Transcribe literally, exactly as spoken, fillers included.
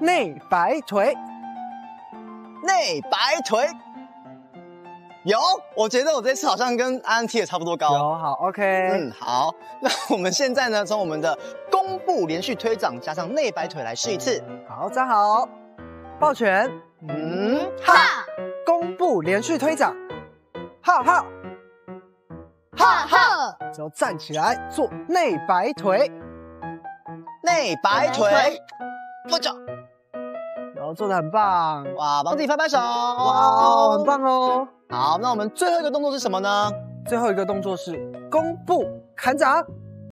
内摆腿， 内摆腿。有，我觉得我这次好像跟安安踢的差不多高。 有好 OK。 嗯，好，那我们现在呢，从我们的弓步连续推掌加上内摆腿来试一次。 好，站好，抱拳， 嗯， 哈弓步连续推掌，哈哈， 哈哈， 之后站起来做内摆腿， 内摆腿，不走。 然后做得很棒， 哇，帮自己拍拍手。 哇，很棒哦。 好，那我们最后一个动作是什么呢？ 最后一个动作是弓步砍掌。